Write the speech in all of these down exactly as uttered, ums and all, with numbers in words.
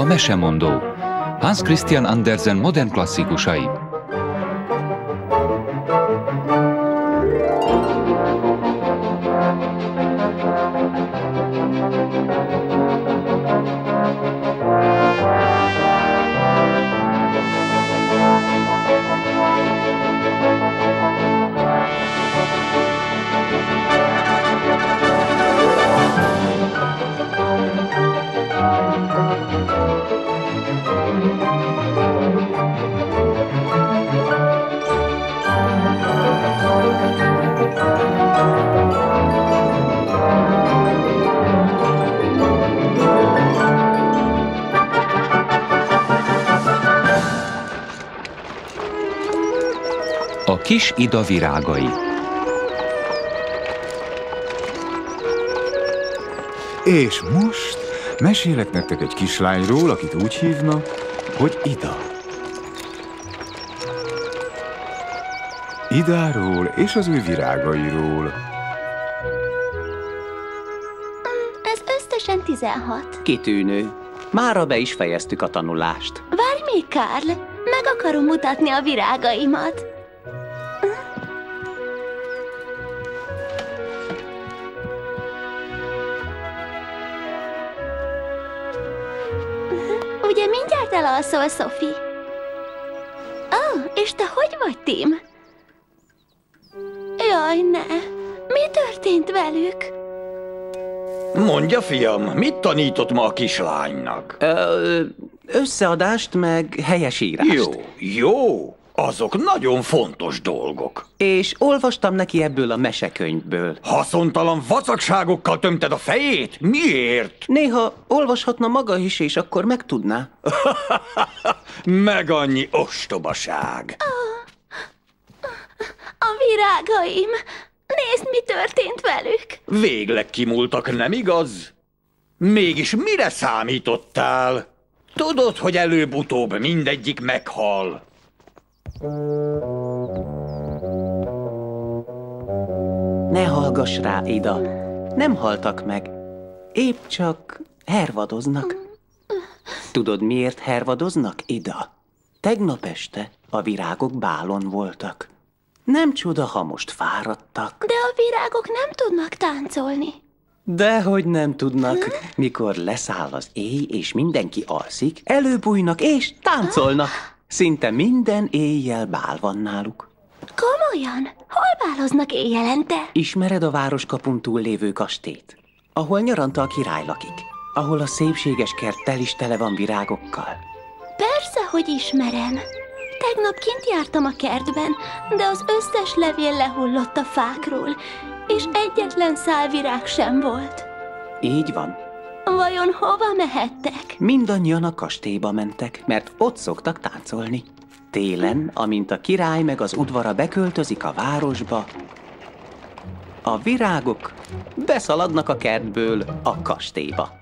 A mesemondó. Hans Christian Andersen modern klasszikusai. A kis Ida virágai. És most mesélek nektek egy kislányról, akit úgy hívnak, hogy Ida. Idáról és az ő virágairól. Ez összesen tizenhat. Kitűnő. Mára be is fejeztük a tanulást. Várj még, Karl! Meg akarom mutatni a virágaimat. Ugye mindjárt elalszol, Sophie? Ó, oh, és te hogy vagy, Tim? Jaj, ne! Mi történt velük? Mondja, fiam, mit tanított ma a kislánynak? Ö, összeadást meg helyesírást. Jó, jó. Azok nagyon fontos dolgok. És olvastam neki ebből a mesekönyvből. Haszontalan vacakságokkal tömted a fejét? Miért? Néha olvashatna maga is, és akkor megtudná. Meg annyi ostobaság. A virágaim! Nézd, mi történt velük! Végleg kimúltak, nem igaz? Mégis mire számítottál? Tudod, hogy előbb-utóbb mindegyik meghal. Ne hallgass rá, Ida. Nem haltak meg. Épp csak hervadoznak. Tudod, miért hervadoznak, Ida? Tegnap este a virágok bálon voltak. Nem csoda, ha most fáradtak. De a virágok nem tudnak táncolni. Dehogy nem tudnak. Mikor leszáll az éj, és mindenki alszik, előbújnak és táncolnak. Szinte minden éjjel bál van náluk. Komolyan? Hol báloznak éjjelente? Ismered a városkapun túl lévő kastélyt? Ahol nyaranta a király lakik. Ahol a szépséges kert tel is tele van virágokkal. Persze, hogy ismerem. Tegnap kint jártam a kertben, de az összes levél lehullott a fákról, és egyetlen szál virág sem volt. Így van. Vajon hova mehettek? Mindannyian a kastélyba mentek, mert ott szoktak táncolni. Télen, amint a király meg az udvara beköltözik a városba, a virágok beszaladnak a kertből a kastélyba.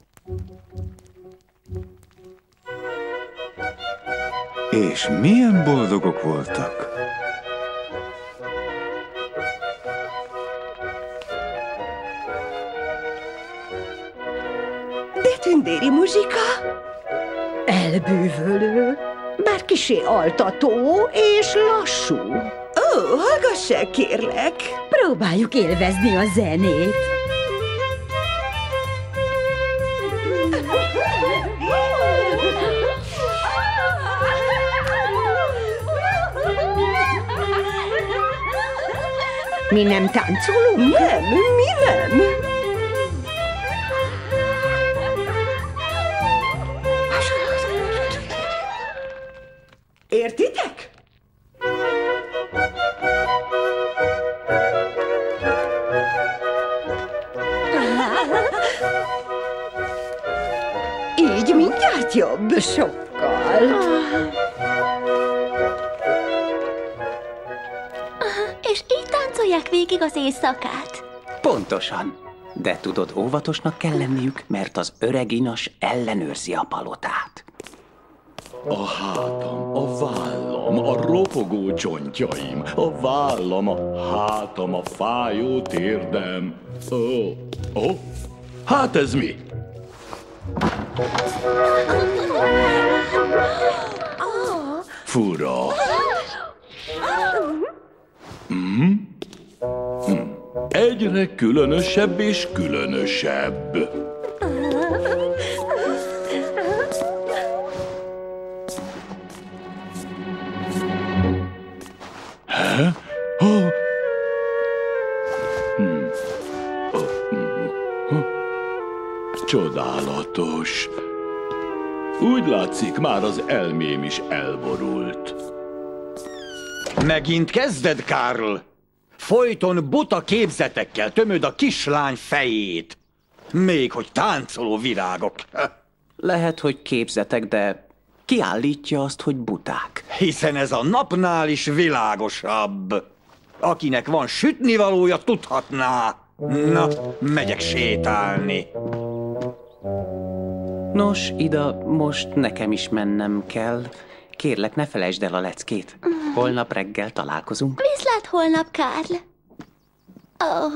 És milyen boldogok voltak. De tündéri muzsika? Elbűvölő, bár kisé altató és lassú. Ó, hallgassál, kérlek! Próbáljuk élvezni a zenét. Mi nem táncolunk? Nem, mi nem? Értitek? Így mindjárt jobb, sokkal. És így táncolják végig az éjszakát. Pontosan. De tudod, óvatosnak kell lenniük, mert az öreg inas ellenőrzi a palotát. A hátam, a vállam, a ropogó csontjaim, a vállam, a hátam, a fájó térdem. Ó, ó, hát ez mi? Fura. Hm? Hm. Egyre különösebb és különösebb. Hä? Oh. Hm. Oh. Hm. Csodálatos. Úgy látszik, már az elmém is elborult. Megint kezded, Karl? Folyton buta képzetekkel tömöd a kislány fejét. Még hogy táncoló virágok. Lehet, hogy képzetek, de ki állítja azt, hogy buták? Hiszen ez a napnál is világosabb. Akinek van sütnivalója, tudhatná. Na, megyek sétálni. Nos, Ida, most nekem is mennem kell. Kérlek, ne felejtsd el a leckét. Holnap reggel találkozunk. Viszlát holnap, Karl. Oh.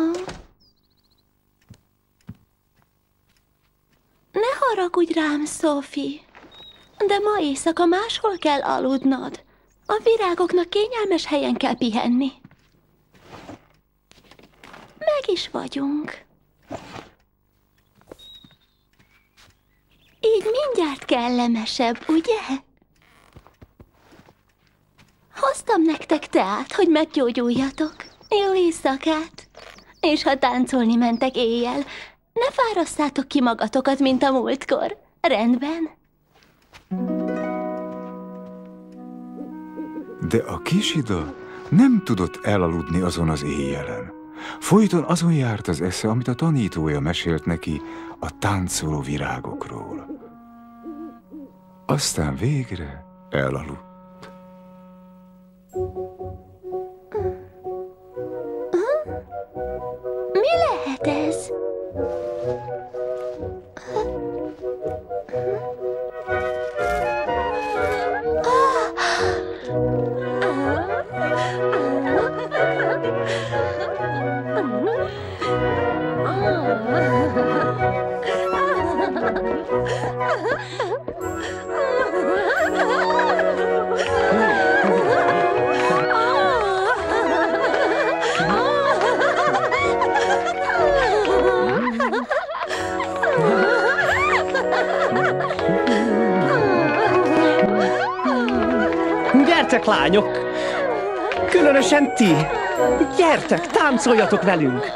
Ne haragudj rám, Sophie, de ma éjszaka máshol kell aludnod. A virágoknak kényelmes helyen kell pihenni. Meg is vagyunk. Így mindjárt kellemesebb, ugye? Hoztam nektek teát, hogy meggyógyuljatok. Jó éjszakát. És ha táncolni mentek éjjel, ne fárasszátok ki magatokat, mint a múltkor. Rendben? De a kis Ida nem tudott elaludni azon az éjjelen. Folyton azon járt az esze, amit a tanítója mesélt neki a táncoló virágokról. Aztán végre elaludt. Mi lehet ez? Gyertek, lányok! Különösen ti! Gyertek, táncoljatok velünk!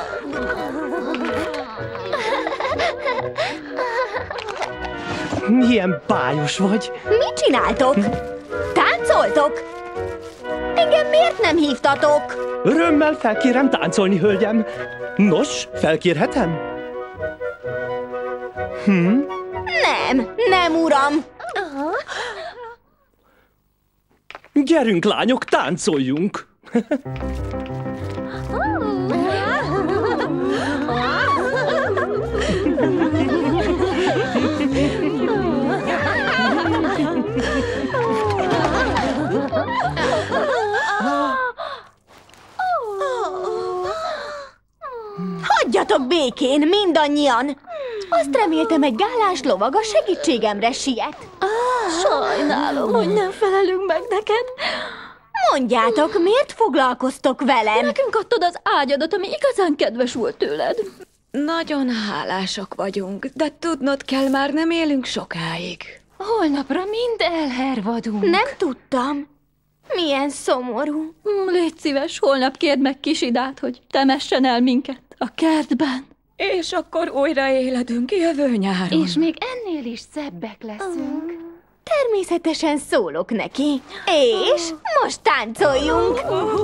Milyen bájos vagy! Mit csináltok? Táncoltok? Engem miért nem hívtatok? Örömmel felkérem táncolni, hölgyem! Nos, felkérhetem? Hm? Nem, nem, uram! Gyerünk, lányok, táncoljunk! Hagyjatok békén, mindannyian! Azt reméltem, egy gálás lovag a segítségemre siet. Sajnálom, hogy nem felelünk meg neked. Mondjátok, miért foglalkoztok velem? Nekünk adtad az ágyadat, ami igazán kedves volt tőled. Nagyon hálásak vagyunk, de tudnod kell, már nem élünk sokáig. Holnapra mind elhervadunk. Nem tudtam. Milyen szomorú. Légy szíves, holnap kérd meg kis Idát, hogy temessen el minket a kertben. És akkor újra éledünk jövő nyáron. És még ennél is szebbek leszünk. Természetesen szólok neki. És most táncoljunk!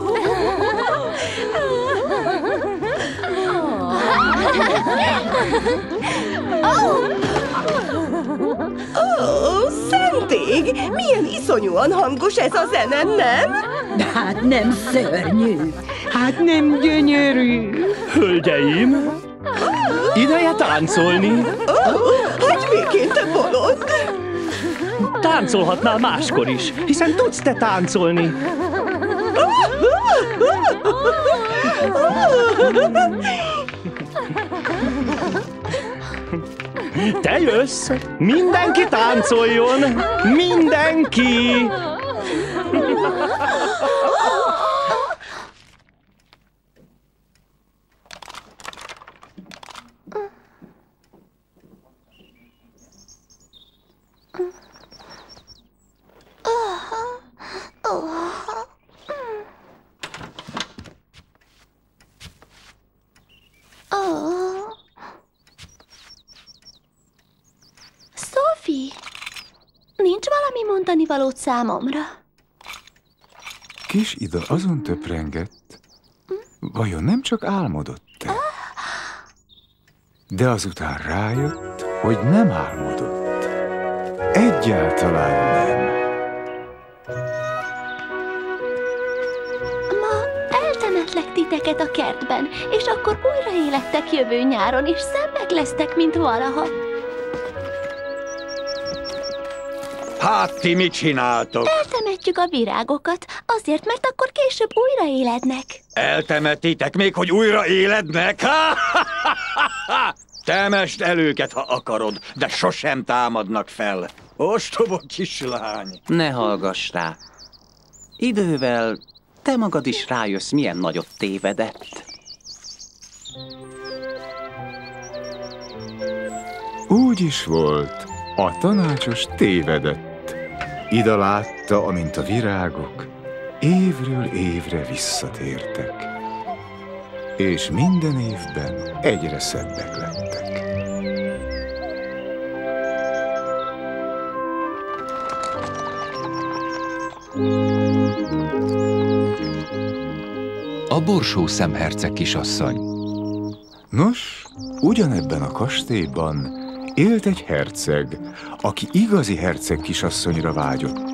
Ó, szenték! Milyen iszonyúan hangos ez a zene, nem? De hát nem szörnyű. Hát nem gyönyörű. Hölgyeim! Ideje táncolni! Ó, hagyj békén, te bolond! Táncolhatnál máskor is, hiszen tudsz te táncolni. Te jössz! Mindenki táncoljon! Mindenki! Sophie, nincs valami mondani valót számomra? Kis Ida azon töprengett, vajon nem csak álmodott-e? De azután rájött, hogy nem álmodott. Egyáltalán nem. Ma eltemetlek titeket a kertben, és akkor újraélettek jövő nyáron, és szebbek lesztek, mint valaha. Hát ti mit csináltok? Eltemetjük a virágokat, azért, mert akkor később újraélednek. Eltemetitek még, hogy újra élednek? Temesd el őket, ha akarod, de sosem támadnak fel. Ostoba kislány! Ne hallgass rá. Idővel te magad is rájössz, milyen nagyot tévedett. Úgy is volt, a tanácsos tévedett. Ida látta, amint a virágok évről évre visszatértek, és minden évben egyre szebbek lettek. A borsó szemherceg kisasszony. Nos, ugyanebben a kastélyban élt egy herceg, aki igazi herceg kisasszonyra vágyott.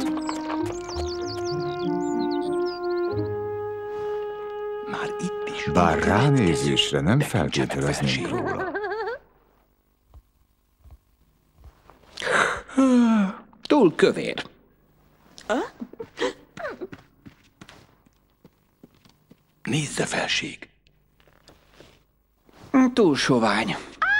Már itt is. Bár ránézésre nem feltételeznénk róla. Túl kövér. Nézze, felség! Túl sovány.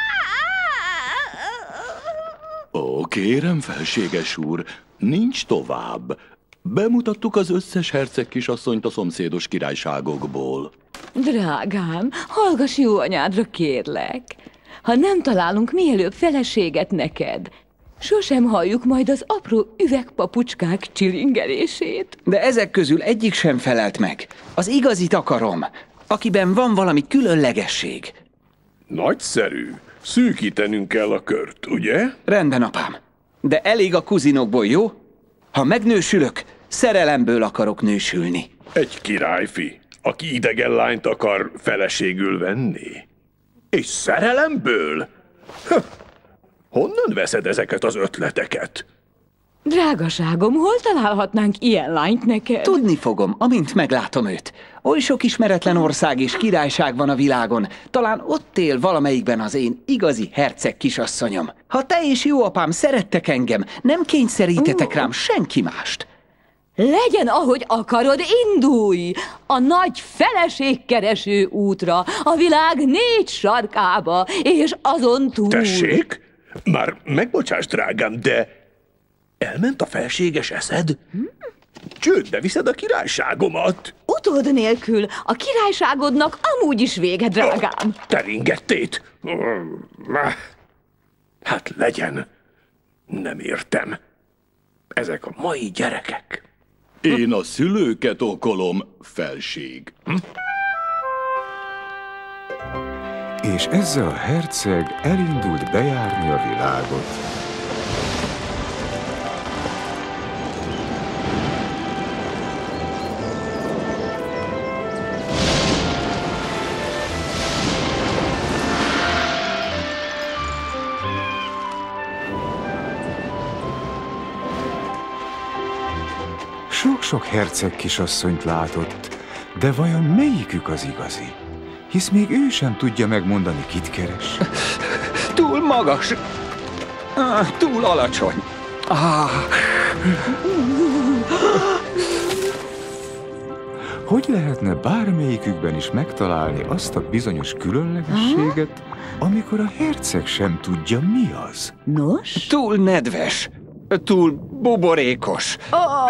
Ó, kérem, felséges úr, nincs tovább. Bemutattuk az összes herceg kisasszonyt a szomszédos királyságokból. Drágám, hallgass jó anyádra, kérlek. Ha nem találunk mielőbb feleséget neked, sosem halljuk majd az apró üvegpapucskák csilingelését. De ezek közül egyik sem felelt meg. Az igazit akarom, akiben van valami különlegesség. Nagyszerű. Szűkítenünk kell a kört, ugye? Rendben, apám. De elég a kuzinokból, jó? Ha megnősülök, szerelemből akarok nősülni. Egy királyfi, aki idegen lányt akar feleségül venni. És szerelemből? Ha, honnan veszed ezeket az ötleteket? Drágaságom, hol találhatnánk ilyen lányt neked? Tudni fogom, amint meglátom őt. Oly sok ismeretlen ország és királyság van a világon. Talán ott él valamelyikben az én igazi herceg kisasszonyom. Ha te és jó apám szerettek engem, nem kényszerítetek rám senki mást. Legyen, ahogy akarod, indulj! A nagy feleségkereső útra, a világ négy sarkába, és azon túl... Tessék? Már megbocsáss, drágám, de elment a felséges eszed? Csődbe viszed a királyságomat. Utód nélkül a királyságodnak amúgy is vége, drágám. Teringettét? Hát legyen. Nem értem. Ezek a mai gyerekek. Én a szülőket okolom, felség. Hm? És ezzel a herceg elindult bejárni a világot. Sok-sok herceg kisasszonyt látott, de vajon melyikük az igazi? Hisz még ő sem tudja megmondani, kit keres. Túl magas, ah, túl alacsony. Ah. hogy lehetne bármelyikükben is megtalálni azt a bizonyos különlegességet, amikor a herceg sem tudja, mi az? Nos? Túl nedves, túl buborékos. Oh.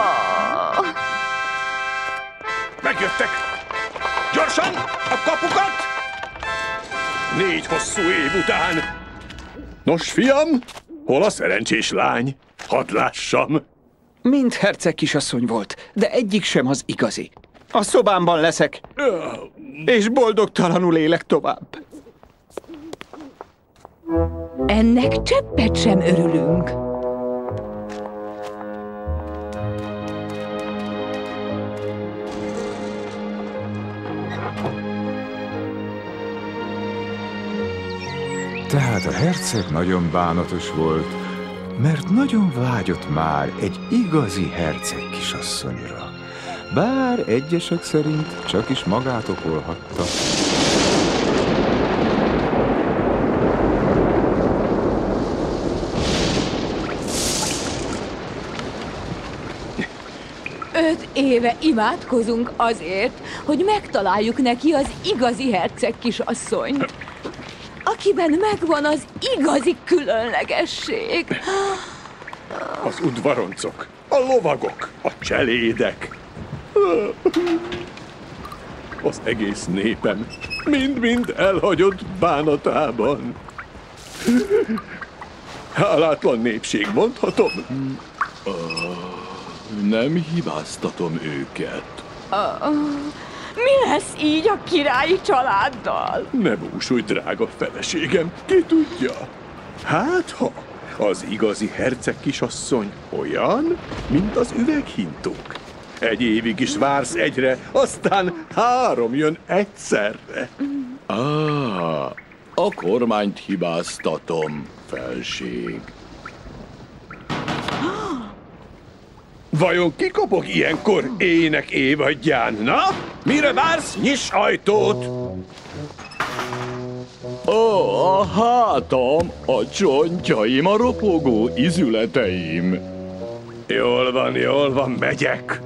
Megjöttek! Gyorsan! A kapukat! Négy hosszú év után! Nos, fiam, hol a szerencsés lány? Hadd lássam! Mind herceg kisasszony volt, de egyik sem az igazi. A szobámban leszek, és boldogtalanul élek tovább. Ennek cseppet sem örülünk. Tehát a herceg nagyon bánatos volt, mert nagyon vágyott már egy igazi herceg kisasszonyra. Bár egyesek szerint csak is magát okolhatta. Öt éve imádkozunk azért, hogy megtaláljuk neki az igazi herceg kisasszonyt, akiben megvan az igazi különlegesség. Az udvaroncok, a lovagok, a cselédek, az egész népem mind-mind elhagyott bánatában. Hálátlan népség, mondhatom? Nem hibáztatom őket. Uh, mi lesz így a királyi családdal? Ne búsulj, drága feleségem, ki tudja? Hát, ha az igazi herceg kisasszony olyan, mint az üveghintók. Egy évig is vársz egyre, aztán három jön egyszerre. Ah, a kormányt hibáztatom, felség. Vajon ki kopog ilyenkor ének évadján? Na, mire vársz? Nyiss ajtót! Ó, a hátam, a csontjaim, a ropogó izületeim. Jól van, jól van, megyek.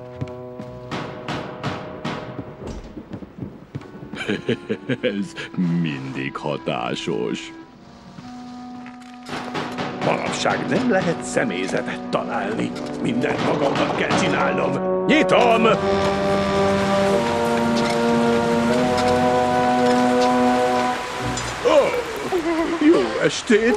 Ez mindig hatásos. Manapság nem lehet személyzetet találni. Mindent magamnak kell csinálnom. Nyitom! Oh, jó estét!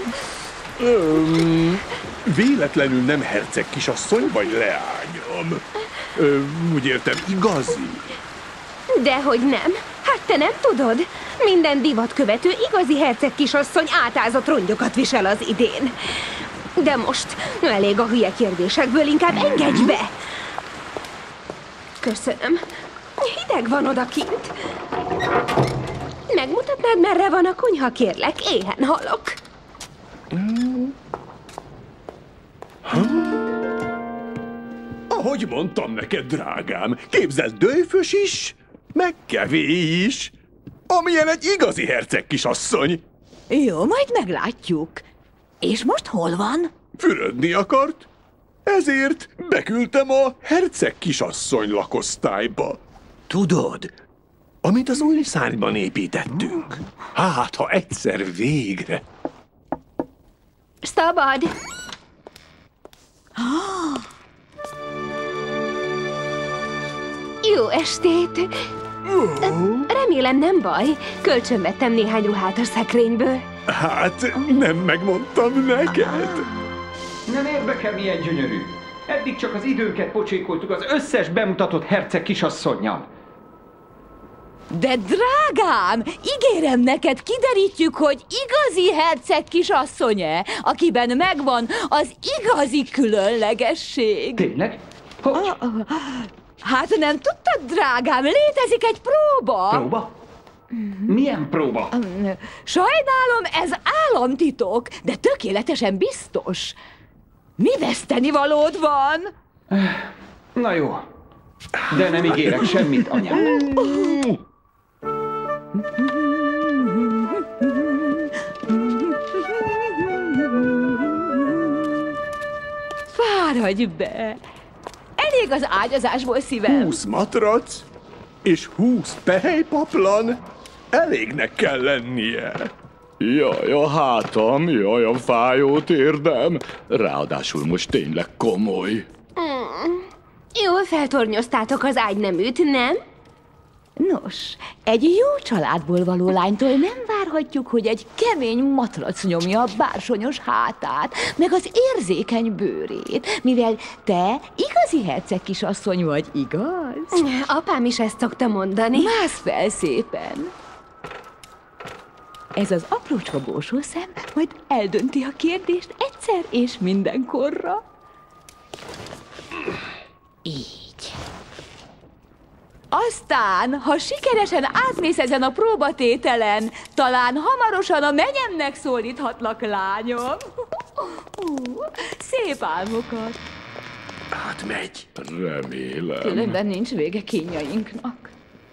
Öm, véletlenül nem herceg kisasszony vagy leányom? Öm, úgy értem, igazi? Dehogy nem. Hát te nem tudod? Minden divatkövető igazi herceg kisasszony átázott rongyokat visel az idén. De most elég a hülye kérdésekből, inkább engedj be! Köszönöm. Hideg van odakint. Megmutatnád, merre van a konyha, kérlek? Éhen halok. Ahogy mondtam neked, drágám, képzeld, dőfös is, meg kevé is, amilyen egy igazi herceg kisasszony. Jó, majd meglátjuk. És most hol van? Fürödni akart, ezért beküldtem a herceg kisasszony lakosztályba. Tudod, amit az új szárnyban építettünk, hát ha egyszer végre. Szabad! Jó estét! Remélem nem baj. Kölcsön vettem néhány ruhát a szekrényből. Hát, nem megmondtam neked. Nem érdekel, milyen gyönyörű. Eddig csak az időnket pocsékoltuk az összes bemutatott herceg kisasszonnyal. De drágám, ígérem neked, kiderítjük, hogy igazi herceg kisasszony-e, akiben megvan az igazi különlegesség. Tényleg? Hogy? Hát nem tudtad, drágám, létezik egy próba. Próba? Milyen próba? Sajnálom, ez államtitok, de tökéletesen biztos. Mi vesztenivalód van? Na jó, de nem ígérek semmit, anyám. Fáradj be! elég az ágyazásból, szívem. Húsz matrac és húsz pehelypaplan elégnek kell lennie. Jaj, a hátam, jaj, a fájó térdem. Ráadásul most tényleg komoly. Mm. Jól feltornyoztátok az ágyneműt, nem? Nos, egy jó családból való lánytól nem várhatjuk, hogy egy kemény matrac nyomja a bársonyos hátát, meg az érzékeny bőrét, mivel te igazi herceg kisasszony vagy, igaz? Apám is ezt szokta mondani. Mász fel szépen! Ez az aprócska borsószem majd eldönti a kérdést egyszer és mindenkorra. Így. Aztán, ha sikeresen átmész ezen a próbatételen, talán hamarosan a menyemnek szólíthatlak, lányom. Szép álmokat. Átmegy. Remélem. Különben nincs vége kínjainknak.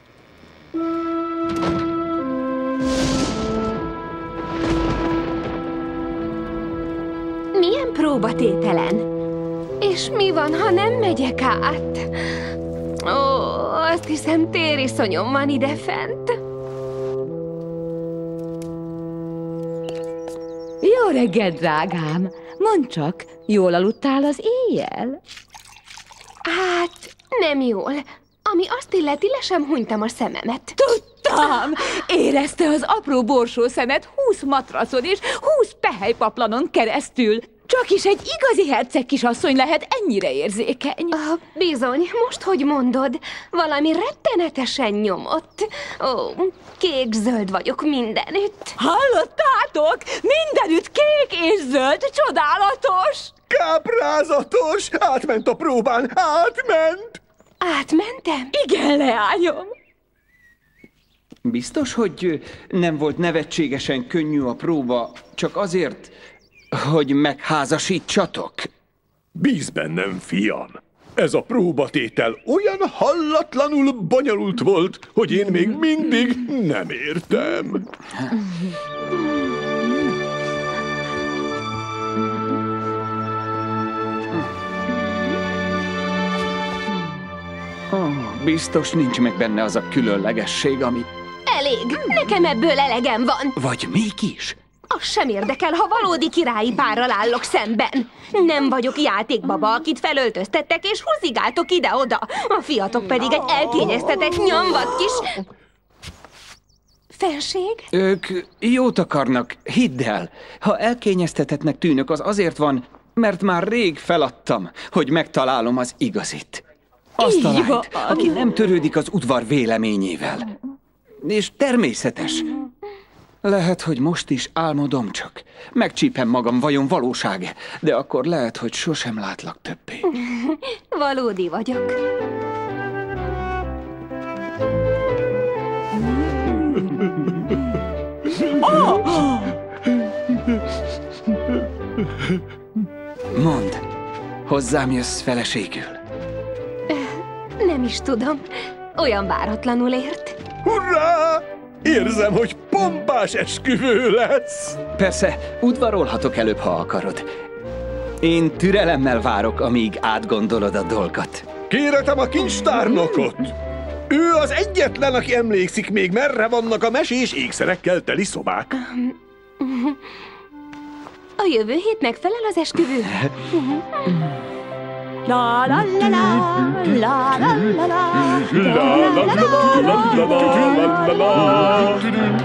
Milyen próbatételen? És mi van, ha nem megyek át? Ó, azt hiszem, tériszonyom van idefent. Jó reggel, drágám! Mondd csak, jól aludtál az éjjel? Hát, nem jól. Ami azt illeti, le sem hunytam a szememet. Tudtam! Érezte az apró borsószemet húsz matracon és húsz pehelypaplanon keresztül. Csak is egy igazi herceg kisasszony lehet ennyire érzékeny. Ah, bizony, most, hogy mondod, valami rettenetesen nyomott. Ó, kék-zöld vagyok mindenütt. Hallottátok? Mindenütt kék és zöld, csodálatos! Káprázatos! Átment a próbán, átment! Átmentem? Igen, leányom. Biztos, hogy nem volt nevetségesen könnyű a próba, csak azért, hogy megházasítsatok? Bíz bennem, fiam! Ez a próbatétel olyan hallatlanul bonyolult volt, hogy én még mindig nem értem. Oh, biztos nincs meg benne az a különlegesség, ami... Elég, nekem ebből elegem van. Vagy mégis? Az sem érdekel, ha valódi királyi párral állok szemben. Nem vagyok játékbaba, akit felöltöztettek és húzigáltok ide-oda. A fiatok pedig egy elkényeztetett nyomvat kis... Fenség? Ők jót akarnak, hidd el. Ha elkényeztetetnek tűnök, az azért van, mert már rég feladtam, hogy megtalálom az igazit. Azt a lányt, aki nem törődik az udvar véleményével. És természetes. Lehet, hogy most is álmodom csak. Megcsípem magam, vajon valóság-e, de akkor lehet, hogy sosem látlak többé. Valódi vagyok. Mondd, hozzám jössz feleségül? Nem is tudom. Olyan váratlanul ért. Hurrá! Érzem, hogy pompás esküvő lesz! Persze, udvarolhatok előbb, ha akarod. Én türelemmel várok, amíg átgondolod a dolgot. Kéretem a kincstárnokot! Ő az egyetlen, aki emlékszik még, merre vannak a mesés ékszerekkel teli szobák. A jövő hét megfelel az esküvő. La la la la, la la la la, la la la.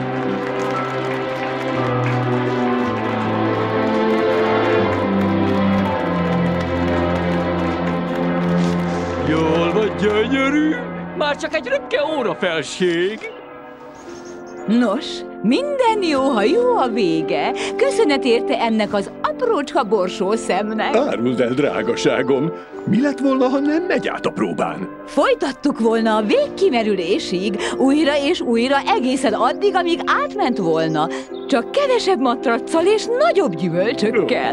Jól vagy, gyönyörű? Már csak egy röpke óra, felség. Nos, minden jó, ha jó a vége. Köszönet érte ennek az aprócska borsószemnek. Áruld el, drágaságom, mi lett volna, ha nem megy át a próbán? Folytattuk volna a végkimerülésig, újra és újra egészen addig, amíg átment volna. Csak kevesebb matraccal és nagyobb gyümölcsökkel.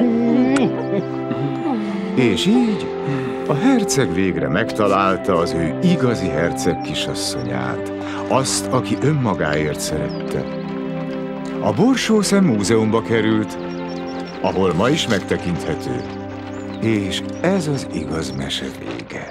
És így a herceg végre megtalálta az ő igazi herceg kisasszonyát, azt, aki önmagáért szerette. A Borsószem múzeumba került, ahol ma is megtekinthető, És ez az igaz mese vége.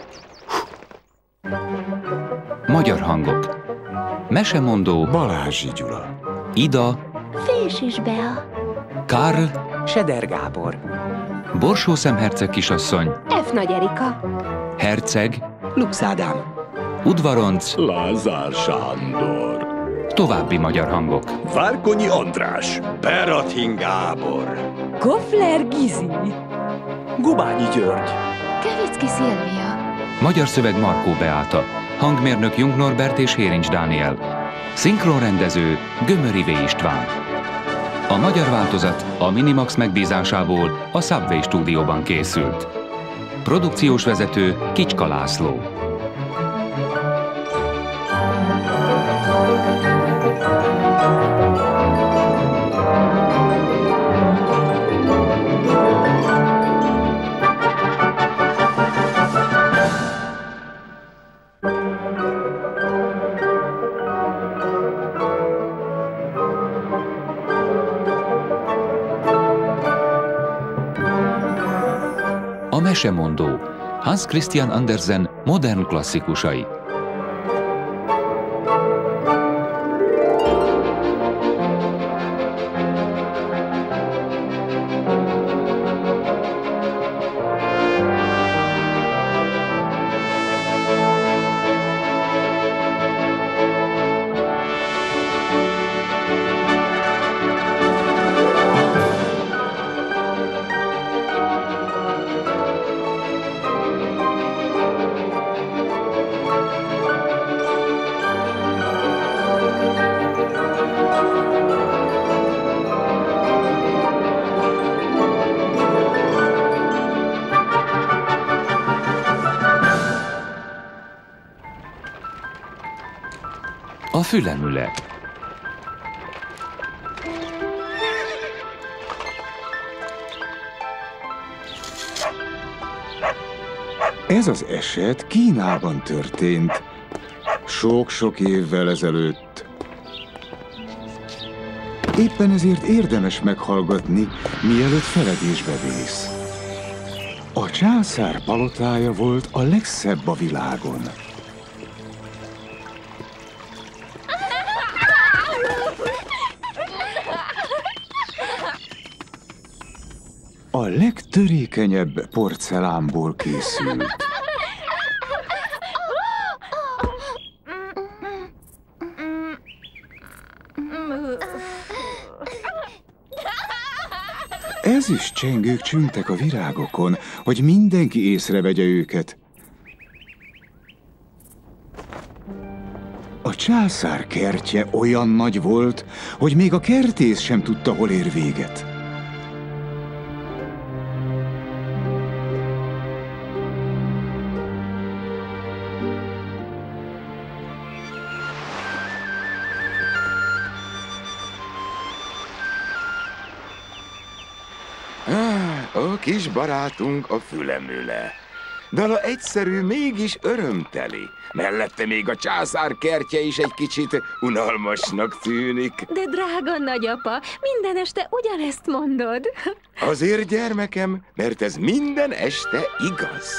Magyar hangok. Mesemondó Balázsi Gyula. Ida Fésis Bea. Karl Seder Gábor. Borsószem herceg kisasszony F. Nagy Erika. Herceg Lux Ádám. Udvaronc Lázár Sándor. További magyar hangok. Várkonyi András. Peratin Gábor. Kofler Gizi. Gubányi György. Kevicki Szilvia. Magyar szöveg Markó Beáta. Hangmérnök Jung Norbert és Hérincs Dániel. Szinkronrendező Gömöri V. István. A magyar változat a Minimax megbízásából a Subway stúdióban készült. Produkciós vezető Kicska László. A Mesemondó. Hans Christian Andersen modern klasszikusai. A fülemüle. Ez az eset Kínában történt, sok-sok évvel ezelőtt. Éppen ezért érdemes meghallgatni, mielőtt feledésbe vész. A császár palotája volt a legszebb a világon. A legtörékenyebb porcelánból készült. Ezüst csengők csüngtek a virágokon, hogy mindenki észrevegye őket. A császár kertje olyan nagy volt, hogy még a kertész sem tudta, hol ér véget. A kis barátunk a fülemüle. Dala egyszerű, mégis örömteli. Mellette még a császár kertje is egy kicsit unalmasnak tűnik. De drága nagyapa, minden este ugyanezt mondod. Azért, gyermekem, mert ez minden este igaz.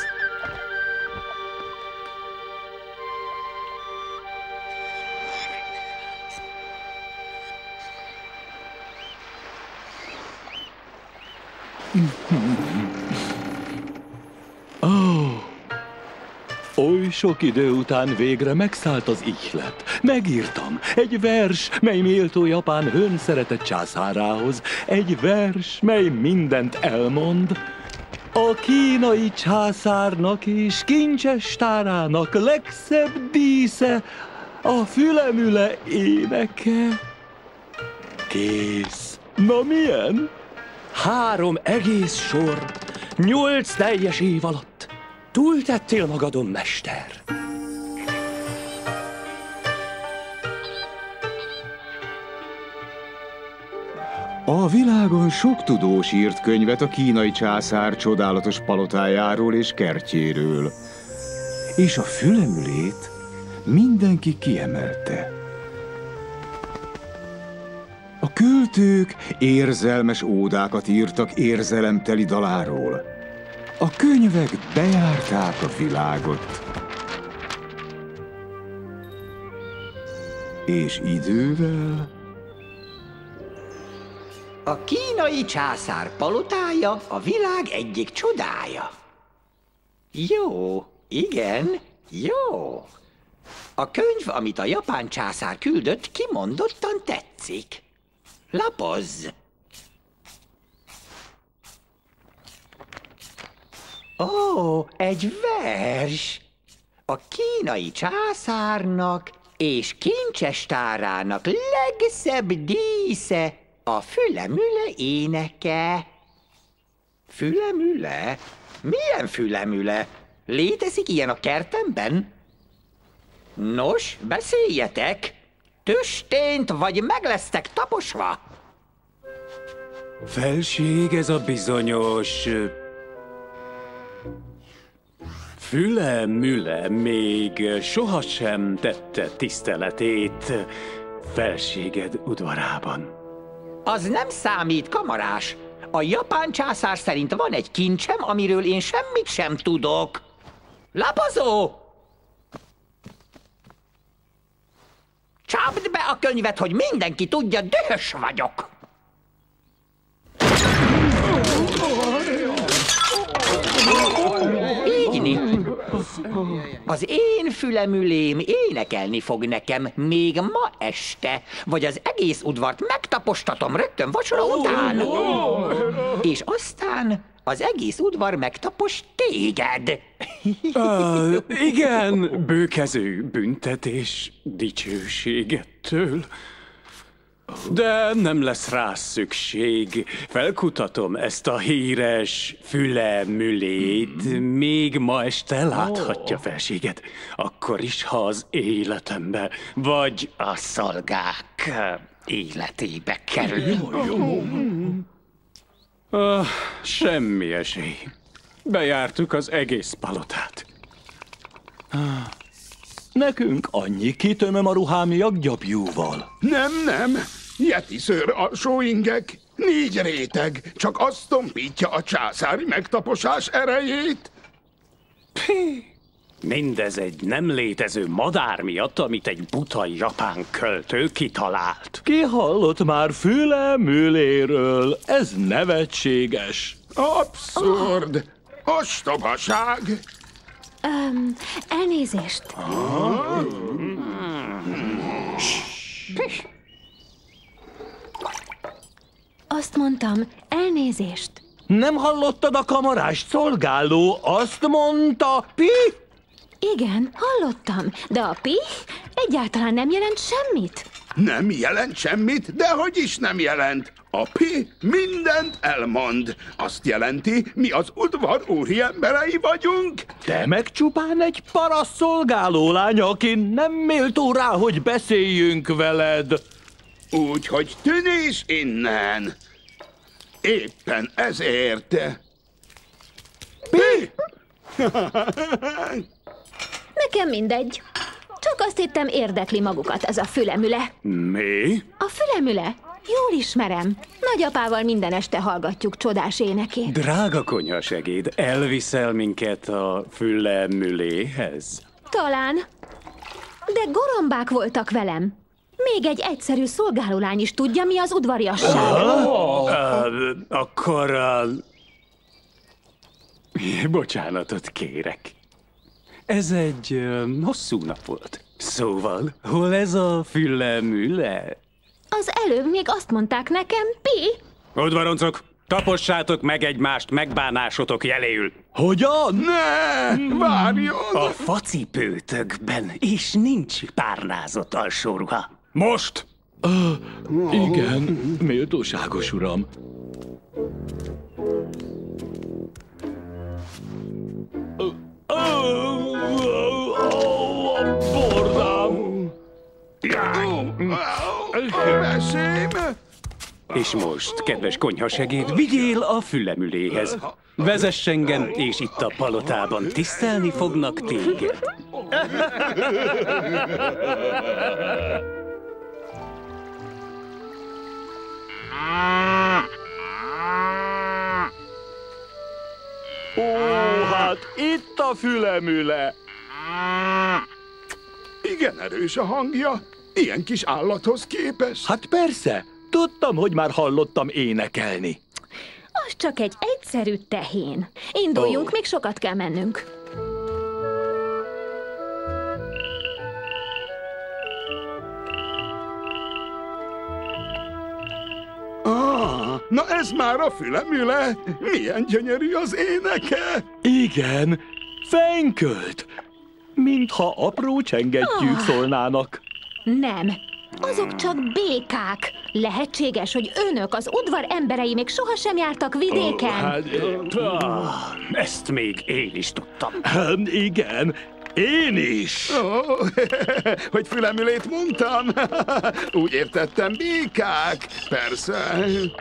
Ó, oh, oly sok idő után végre megszállt az ihlet. Megírtam egy vers, mely méltó Japán hőn szeretett császárához. Egy vers, mely mindent elmond. A kínai császárnak és kincses tárának legszebb dísze a fülemüle éneke. Kész. Na milyen? Három egész sor, nyolc teljes év alatt. Túltettél magadon, mester. A világon sok tudós írt könyvet a kínai császár csodálatos palotájáról és kertjéről. És a fülemülét mindenki kiemelte. A költők érzelmes ódákat írtak érzelemteli daláról. A könyvek bejárták a világot. És idővel... A kínai császár palotája a világ egyik csodája. Jó, igen, jó. A könyv, amit a japán császár küldött, kimondottan tetszik. Lapozz! Ó, egy vers! A kínai császárnak és kincses tárának legszebb dísze a fülemüle éneke. Fülemüle? Milyen fülemüle? Létezik ilyen a kertemben? Nos, beszéljetek! Tüstént vagy meg lesztek taposva? Felség, ez a bizonyos... Füle-müle még sohasem tette tiszteletét felséged udvarában. Az nem számít, kamarás. A japán császár szerint van egy kincsem, amiről én semmit sem tudok. Lapozó! Csapd be a könyvet, hogy mindenki tudja, dühös vagyok. Ígyni. Az én fülemülém énekelni fog nekem még ma este, vagy az egész udvart megtapostatom rögtön vacsora után. És aztán az egész udvar megtapos téged. Uh, igen, bőkező büntetés dicsőségettől. De nem lesz rá szükség. Felkutatom ezt a híres fülemülét. Még ma este láthatja felséget. Akkor is, ha az életembe, vagy a szolgák életébe kerül. Uh, semmi esély. Bejártuk az egész palotát. Nekünk annyi, kitömöm a ruhámiak gyapjúval. Nem, nem. Yeti szőr alsó ingek, négy réteg, csak azt tompítja a császári megtaposás erejét. Pí. Mindez egy nem létező madár miatt, amit egy buta japán költő kitalált. Ki hallott már fülemüléről? Ez nevetséges. Abszurd. Ostobaság. Um, elnézést. Ah. Azt mondtam, elnézést. Nem hallottad a kamarás szolgáló? Azt mondta, pi? Igen, hallottam, de a pi egyáltalán nem jelent semmit. Nem jelent semmit, de hogy is nem jelent. A pi mindent elmond. Azt jelenti, mi az udvar úriemberei vagyunk. Te meg csupán egy paraszt szolgáló lány, aki nem méltó rá, hogy beszéljünk veled. Úgy, hogy tűnés innen. Éppen ezért. Pi? Nekem mindegy. Csak azt hittem, érdekli magukat ez a fülemüle. Mi? A fülemüle? Jól ismerem. Nagyapával minden este hallgatjuk csodás énekét. Drága konyhasegéd, elviszel minket a fülemüléhez? Talán. De gorombák voltak velem. Még egy egyszerű szolgálólány is tudja, mi az udvariasság. Oh. Uh, akkor... Uh... Bocsánatot kérek. Ez egy uh, hosszú nap volt. Szóval, hol ez a fülemüle? Az előbb még azt mondták nekem, Pi. Udvaroncok, tapossátok meg egymást megbánásotok jeléül. Hogyan? Ne, várjon! A facipőtökben, és nincs párnázott alsóruha. Most! Uh, igen, méltóságos uram. Bordám! És most, kedves konyhasegéd, vigyél a fülemüléhez. Vezess engem, és itt a palotában tisztelni fognak téged. Ó, hát itt a fülemüle. Igen erős a hangja. Ilyen kis állathoz képest. Hát persze, tudtam, hogy már hallottam énekelni. Az csak egy egyszerű tehén. Induljunk, oh. még sokat kell mennünk. Ah, na ez már a fülemüle. Milyen gyönyörű az éneke. Igen, fenkölt. Mintha apró csengettyűk Ah. szólnának. Nem, azok csak békák. Lehetséges, hogy önök, az udvar emberei még sohasem jártak vidéken? Oh, hát, Ah, ezt még én is tudtam. hát, igen, én is. Oh, hogy fülemülét mondtam? Úgy értettem, békák. Persze.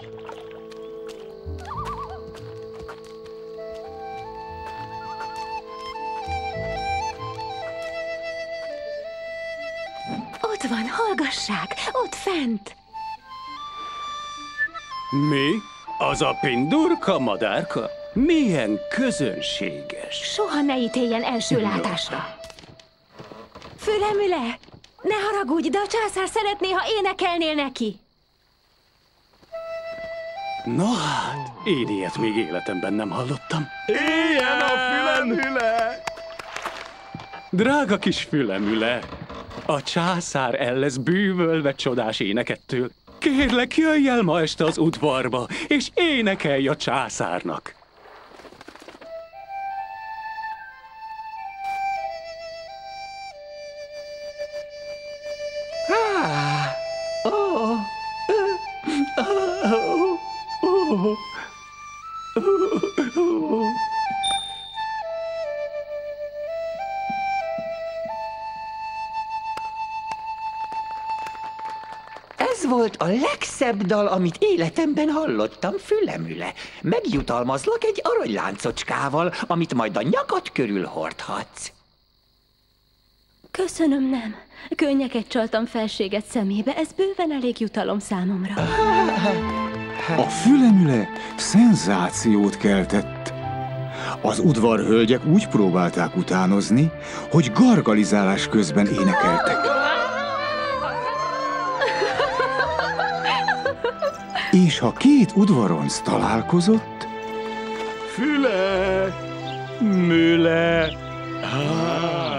Ott van, hallgassák, ott fent. Mi? Az a pindurka madárka? Milyen közönséges. Soha ne ítéljen első látásra. Fülemüle, ne haragudj, de a császár szeretné, ha énekelnél neki. Na hát, én ilyet még életemben nem hallottam. Éljen a fülemüle! Drága kis fülemüle, a császár el lesz bűvölve csodás énekettől. Kérlek, jöjj el ma este az udvarba, és énekelj a császárnak. Ez volt a legszebb dal, amit életemben hallottam, fülemüle. Megjutalmazlak egy aranyláncocskával, amit majd a nyakad körül hordhatsz. Köszönöm, nem. Könnyeket csaltam felséget szemébe, ez bőven elég jutalom számomra. A fülemüle szenzációt keltett. Az udvarhölgyek úgy próbálták utánozni, hogy gargalizálás közben énekeltek. És ha két udvaronc találkozott... Füle! Müle! Ah.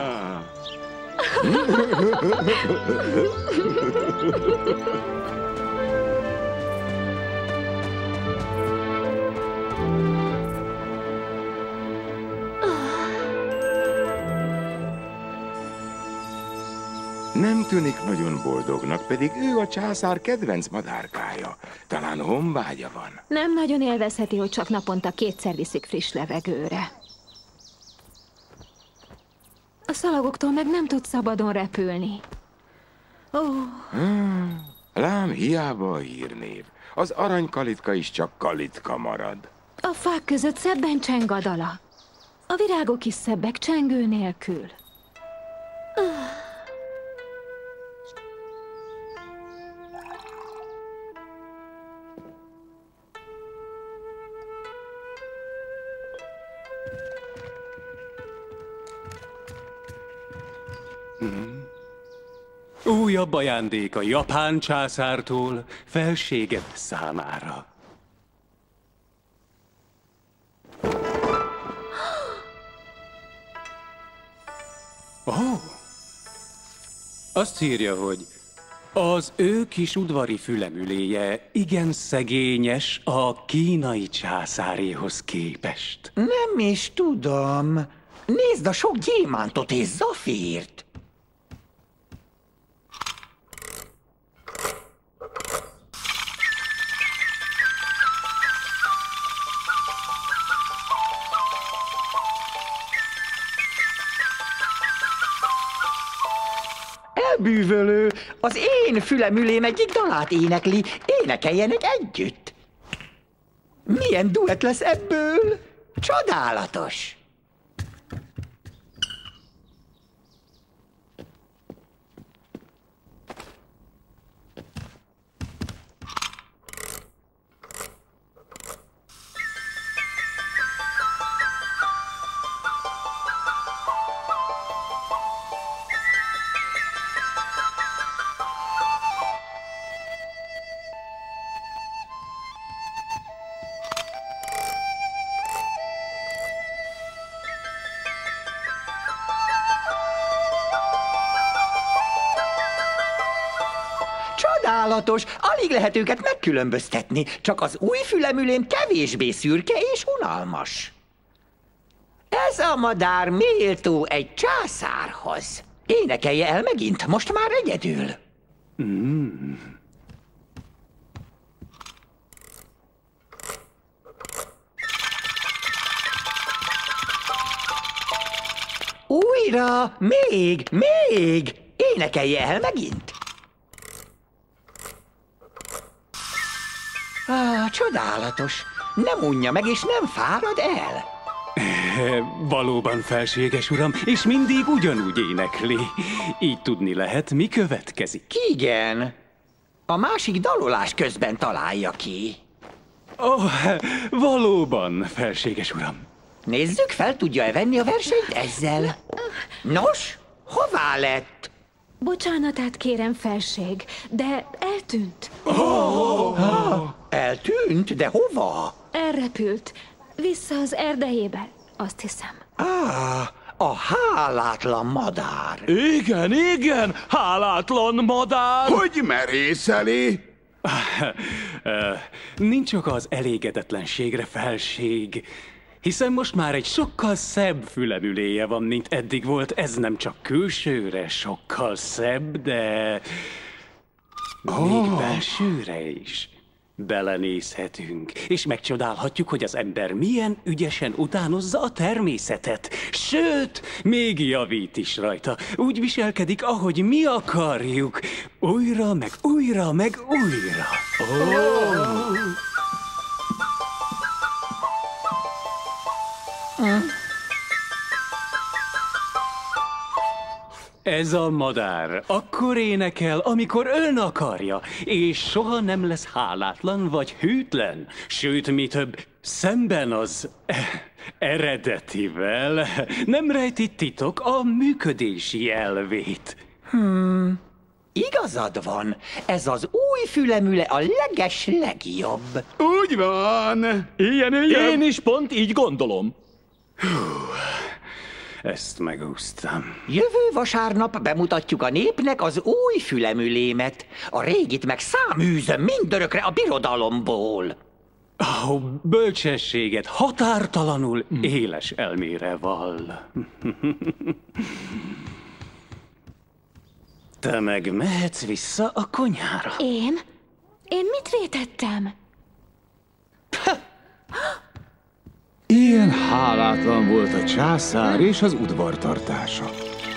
Nem tűnik nagyon boldognak, pedig ő a császár kedvenc madárkája. Talán honvágya van. Nem nagyon élvezheti, hogy csak naponta kétszer viszik friss levegőre. A szalagoktól meg nem tud szabadon repülni. Ó. Hmm, lám, hiába a hírnév. Az aranykalitka is csak kalitka marad. A fák között szebben cseng a dala. A virágok is szebbek csengő nélkül. Újabb ajándék a japán császártól felséged számára. Ó! Oh. Azt írja, hogy az ő kis udvari fülemüléje igen szegényes a kínai császáréhoz képest. Nem is tudom. Nézd a sok gyémántot és zafírt. Elbűvölő, az én fülemülém egyik dalát énekli, énekeljenek együtt. Milyen duett lesz ebből? Csodálatos! Csodálatos! Alig lehet őket megkülönböztetni, csak az új fülemülém kevésbé szürke és unalmas. Ez a madár méltó egy császárhoz. Énekelje el megint, most már egyedül. Mm. Újra, még, még! Énekelje el megint. Ah, csodálatos. Nem unja meg, és nem fárad el. Valóban, felséges uram, és mindig ugyanúgy énekli. Így tudni lehet, mi következik. Igen. A másik dalolás közben találja ki. Ó, oh, valóban, felséges uram. Nézzük, fel tudja-e venni a versenyt ezzel? Nos, hová lett? Bocsánatát kérem, felség, de eltűnt. Oh! Ah, eltűnt? De hova? Elrepült. Vissza az erdejébe, azt hiszem. Ah, a hálátlan madár. Igen, igen, hálátlan madár. Hogy merészeli? Nincs ok az elégedetlenségre, felség. Hiszen most már egy sokkal szebb fülemüléje van, mint eddig volt. Ez nem csak külsőre sokkal szebb, de oh. még belsőre is. Belenézhetünk, és megcsodálhatjuk, hogy az ember milyen ügyesen utánozza a természetet. Sőt, még javít is rajta. Úgy viselkedik, ahogy mi akarjuk. Újra, meg újra, meg újra. Oh. Ez a madár akkor énekel, amikor ön akarja, és soha nem lesz hálátlan vagy hűtlen. Sőt, mi több, szemben az eredetivel nem rejti titok a működési elvét. Hmm, igazad van, ez az új fülemüle a leges legjobb. Úgy van, ilyen, ilyen. Én is pont így gondolom. Hú, ezt megúsztam. Jövő vasárnap bemutatjuk a népnek az új fülemülémet. A régit meg száműzöm mindörökre a birodalomból. Ó, oh, bölcsességet határtalanul éles elmére vall. Te meg mehetsz vissza a konyhára. Én? Én mit vétettem? Ilyen hálátlan volt a császár és az udvartartása.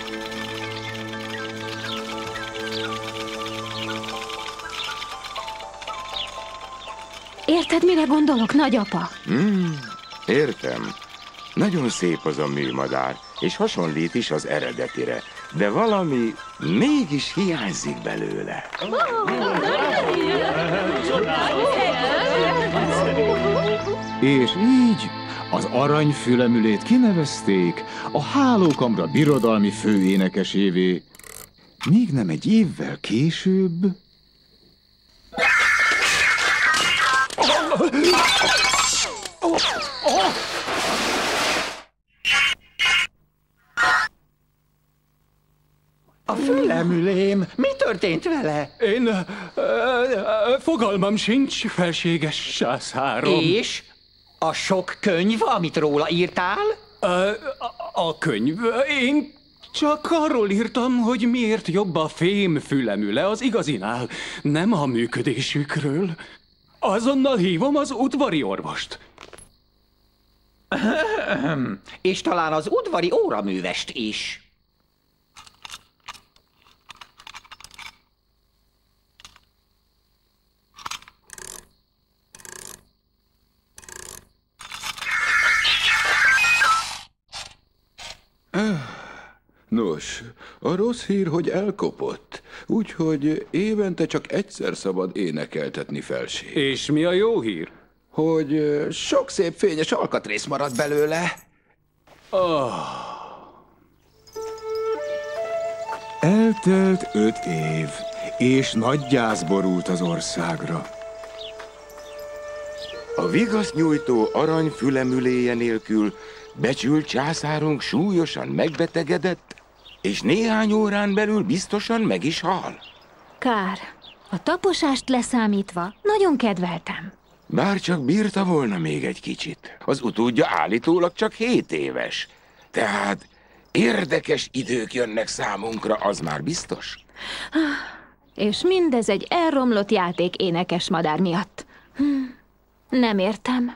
Érted, mire gondolok, nagyapa? Hmm, értem. Nagyon szép az a műmadár, és hasonlít is az eredetire, de valami mégis hiányzik belőle. És így az aranyfülemülét kinevezték a Hálókamra birodalmi főénekesévé, míg nem egy évvel később... A fülemülém, mi történt vele? Én... Uh, uh, fogalmam sincs, felséges császárom. És? A sok könyv, amit róla írtál? Uh, a, a könyv? Én csak arról írtam, hogy miért jobb a fém fülemüle az igazinál, nem a működésükről. Azonnal hívom az udvari orvost. És talán az udvari óraművest is. Nos, a rossz hír, hogy elkopott, úgyhogy évente csak egyszer szabad énekeltetni, felség. És mi a jó hír? Hogy sok szép fényes alkatrész maradt belőle. Oh. Eltelt öt év, és nagy gyász borult az országra. A vigaszt nyújtó arany fülemüléje nélkül becsült császárunk súlyosan megbetegedett, és néhány órán belül biztosan meg is hal. Kár. A taposást leszámítva nagyon kedveltem. Bár csak bírta volna még egy kicsit. Az utódja állítólag csak hét éves. Tehát érdekes idők jönnek számunkra, az már biztos. És mindez egy elromlott játék énekes madár miatt. Hm, nem értem.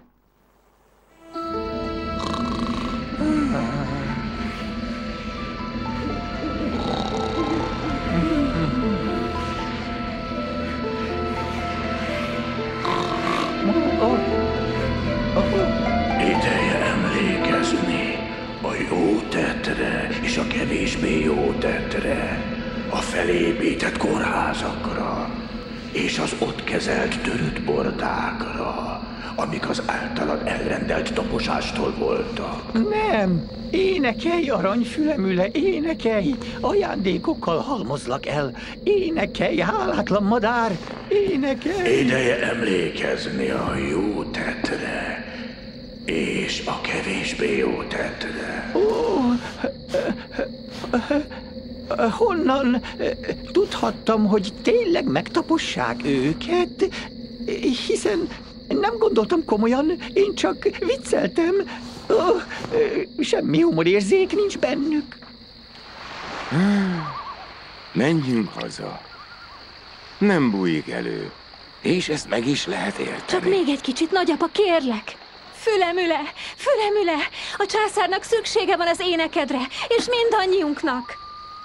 Ideje emlékezni a jó tettre és a kevésbé jó tettre, a felépített kórházakra és az ott kezelt törött bordákra, amik az általad elrendelt taposástól voltak. Nem! Énekelj, aranyfülemüle, énekelj! Ajándékokkal halmozlak el. Énekelj, hálátlan madár, énekelj! Ideje emlékezni a jó tettre és a kevésbé jó tettre. Ó, honnan tudhattam, hogy tényleg megtapossák őket? Hiszen nem gondoltam komolyan, én csak vicceltem. Oh, semmi humorérzék nincs bennük. Menjünk haza. Nem bújik elő. És ezt meg is lehet érteni. Csak még egy kicsit, nagyapa, kérlek. Fülemüle, fülemüle, a császárnak szüksége van az énekedre, és mindannyiunknak.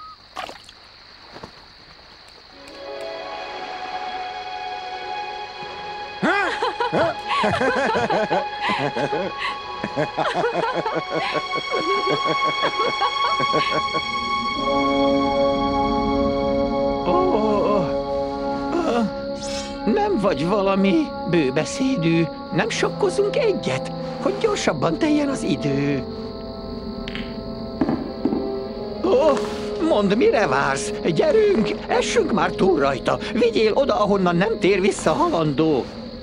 Oh, nem vagy valami bőbeszédű. Nem sokkozunk egyet, hogy gyorsabban teljen az idő. Oh, mondd, mire vársz? Gyerünk, essünk már túl rajta. Vigyél oda, ahonnan nem tér vissza halandó.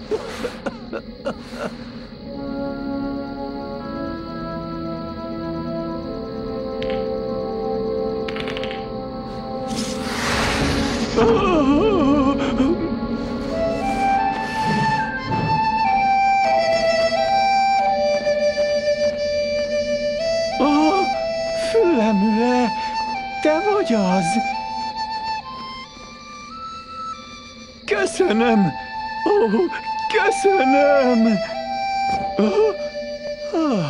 Oh, fülemüle, te vagy az. Köszönöm. Oh, köszönöm. Oh, oh.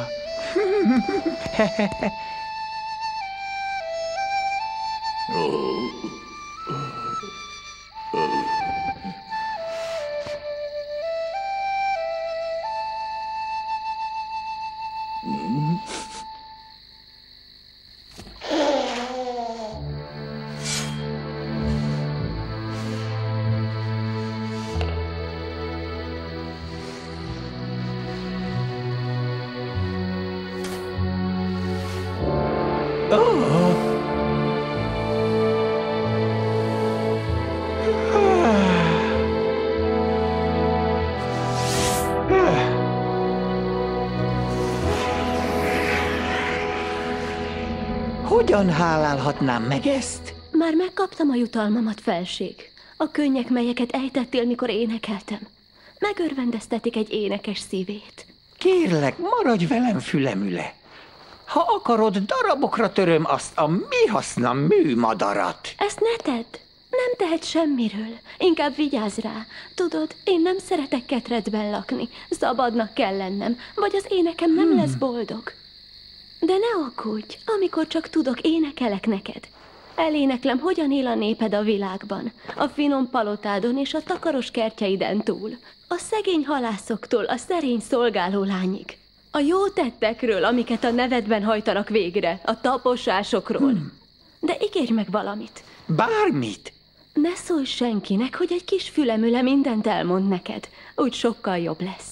Hogyan hálálhatnám meg ezt? Már megkaptam a jutalmamat, felség. A könnyek, melyeket ejtettél, mikor énekeltem. Megörvendeztetik egy énekes szívét. Kérlek, maradj velem, fülemüle. Ha akarod, darabokra töröm azt a mi haszna műmadarat. Ezt ne tedd. Nem tehet semmiről. Inkább vigyázz rá. Tudod, én nem szeretek ketrecben lakni. Szabadnak kell lennem, vagy az énekem nem hmm. lesz boldog. De ne aggódj, amikor csak tudok, énekelek neked. Eléneklem, hogyan él a néped a világban, a finom palotádon és a takaros kertjeiden túl, a szegény halászoktól a szerény szolgálólányig, a jó tettekről, amiket a nevedben hajtanak végre, a taposásokról. Hmm. De ígérj meg valamit. Bármit? Ne szólj senkinek, hogy egy kis fülemüle mindent elmond neked, úgy sokkal jobb lesz.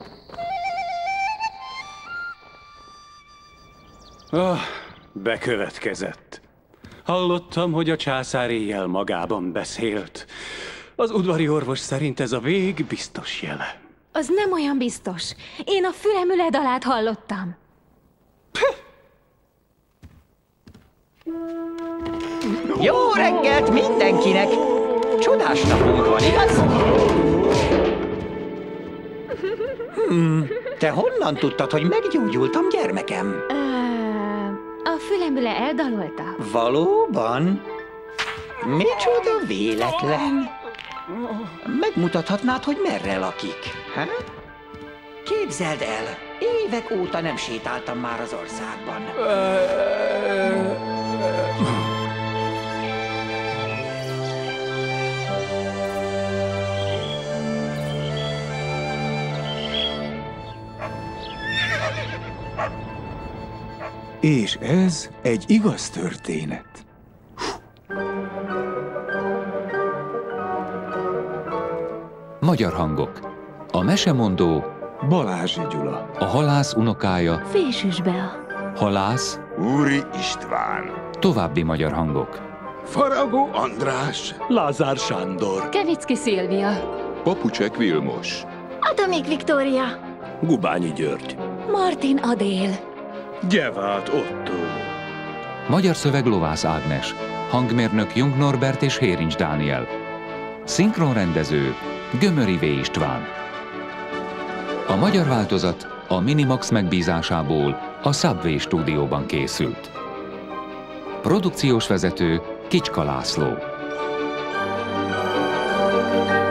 Oh, bekövetkezett. Hallottam, hogy a császár éjjel magában beszélt. Az udvari orvos szerint ez a vég biztos jele. Az nem olyan biztos. Én a fülemüle dalát hallottam. Jó reggelt mindenkinek! Csodás napunk van, igaz? Hmm, te honnan tudtad, hogy meggyógyultam, gyermekem? Ö, a fülemüle eldalolta. Valóban? Micsoda véletlen! Megmutathatnád, hogy merre lakik, ha? Képzeld el, évek óta nem sétáltam már az országban. És ez egy igaz történet. Magyar hangok. A mesemondó Balázsi Gyula. A halász unokája Fésűs Bea. Halász Úri István. További magyar hangok. Faragó András. Lázár Sándor. Kevicki Szilvia. Papucsek Vilmos. Adamik Viktória. Gubányi György. Martin Adél. Gyevát Otto. Magyar szöveg Lovász Ágnes. Hangmérnök Jung Norbert és Hérincs Dániel. Szinkronrendező Gömöri V. István. A magyar változat a Minimax megbízásából a Subway stúdióban készült. Produkciós vezető Kicska László.